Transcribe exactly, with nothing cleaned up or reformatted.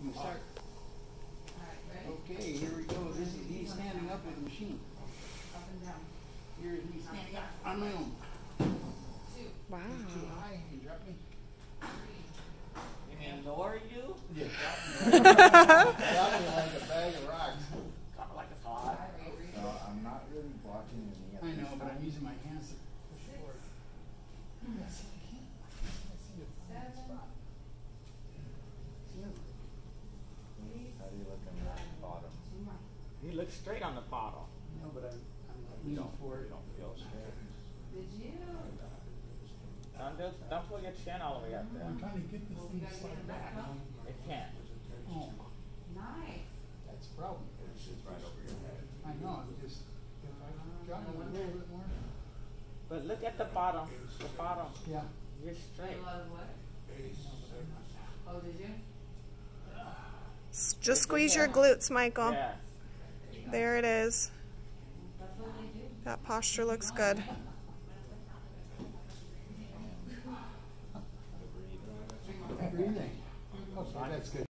we start. Okay, here we go. This is he's standing up with the machine. Up and down. Here he's standing up on my own. Two. Wow. He's too high. You drop me. You mean lower you? Yeah. Drop me like a bag of rocks. Drop like a fly. No, I'm not really blocking any of I this know, but time. I'm using my hands to push forward. Yes, I can't. I see the blind spot. See it? How do you look on the bottom? You look straight on the bottle. No, but I'm, I'm like You leaning don't, forward. you don't feel straight. Did you? Don't, do, don't pull your chin all the way up there. I'm trying to get this thing to slide back. It can't. Oh, Nice. that's the problem. It's right over your head. I know, I'm just, if I drop it a little bit more. But look at the bottom. The bottom. Yeah. You're straight. You love what? Oh, did you? S- Just squeeze your glutes, Michael. Yeah. There it is. That's what they do. That posture looks good. Breathing. Okay, that's good.